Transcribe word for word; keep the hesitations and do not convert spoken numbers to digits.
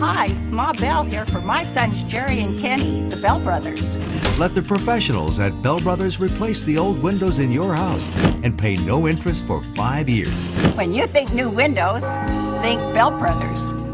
Hi, Ma Bell here for my sons Jerry and Kenny, the Bell Brothers. Let the professionals at Bell Brothers replace the old windows in your house and pay no interest for five years. When you think new windows, think Bell Brothers.